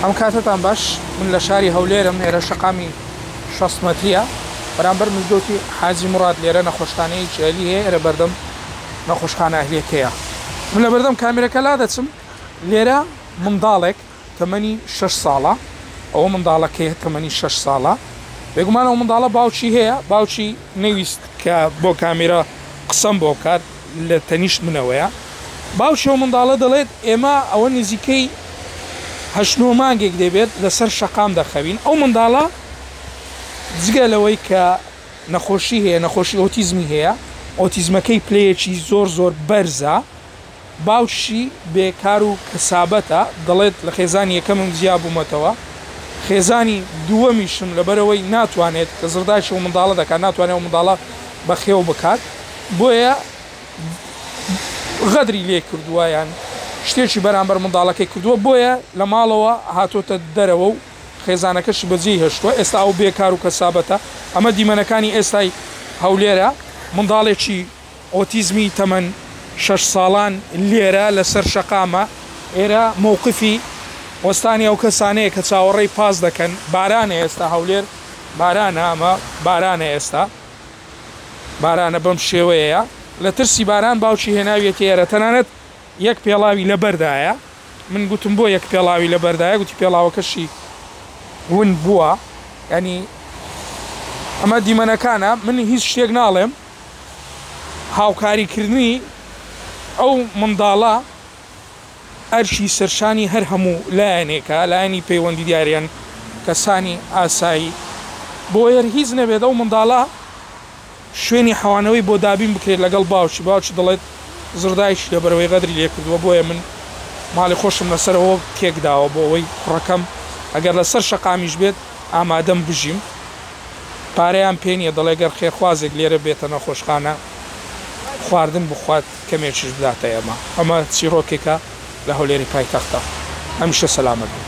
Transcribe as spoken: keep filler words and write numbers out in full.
ئەم کاتتان باش من لە شاری هەولێرم ئێرە شەقامی شەست مەتریە بەرامبەر مزگەوتی حاجی مراد لێرە نەخۆشخانەی جێلی هەیە ئێرە بەردەم نەخۆشخانە ئەهلیەتەیە. من لە بەردەم کامێرەکە لا دەچم لێرە منداڵێک تەمەنی شەش ساڵە، ئەوە منداڵەکەی تەمەنی شەش ساڵە، بێگومان ئەو منداڵە باوکی هەیە، باوکی نەویست کە بۆ کامێرە قسەم بۆ بکات لە تەنیشت منەوەیە. باوکی ئەو منداڵە دەڵێت ئێمە ئەوە نزیکەی هەشت نۆ مانگێک دەبێت لەسەر شەقام دەخەوین. ئەو منداڵە جگە لەوەی کە نەخۆشی هەیە، نەخۆشی ئۆتیزمی هەیە، ئۆتیزمەکەی پلەیەکی زۆر زۆر بەرزە، باوشی بێکار و کەسابەتە، دەڵێت لە خێزانی یەکەمم جیا بوومەتەوە، خێزانی دووەمیشم لەبەرەوەی ناتوانێت کە زرداشی و منداڵە دەکات ناتوانێت و منداڵە بەخێو بکات، بۆیە غەدری لێ کردووە یان شتێکی بەرامبەر منداڵەکەی کردووە، بۆیە لە ماڵەوە هاتۆتە دەرەوە و خێزانەکەشی بەجێی هێشتووە. ئێستا ئەو بێکار و کەسابەتە. ئەمە دیمەنەکانی ئێستای هەولێرە، منداڵێکی ئۆتیزمی تەمەن شەش ساڵان لێرە لەسەر شەقامە. ئێرە مووقفی وەستانی ئەو کەسانەیە کە چاوەڕێی پاس دەکەن. بارانە ئێستا هەولێر، بارانە، ئەمە بارانە ئێستا، بارانە بەم شێوەیە. لە ترسی باران باوکی هێناویەتی ئێرە، تەنانەت یەک پێڵاوی لە بەردایە. من گوتم بۆ یەک پێڵاوی لە بەردایە، گوتی پێڵاوەکەشی ون بووە. ینی ئەمە دیمەنەکانە. من هیچ شتێک ناڵێم، هاوکاریکردنی ئەو منداڵە ئەرشی سەرشانی هەر هەموو لایەنێکە، لایەنی پەیوەندی دیاریان کەسانی ئاسایی، بۆ هێر هیچ نەبێت ئەو منداڵە شوێنی حەوانەوەی بۆ دابین بکرێت لەگەڵ باوکی. باوکی دەڵێت زردایشی لەبەرەوەی غەدری لێ کردووە، بۆیە من ماڵی خۆشم لەسەرەوە کێک داوە بۆ ئەوەی کوڕەکەم ئەگەر لەسەر شەقامیش بێت ئامادەم بژیم. پارەیان پێ نییە، دەڵێ گەر خێرخوازێک لێرە بێتە نەخۆشخانە خواردن بخوات کەمێکیش بداتە ئێمە. ئەمە چیرۆکێکە لە هەولێری پایتەختە. هەمیشە سەلامەت.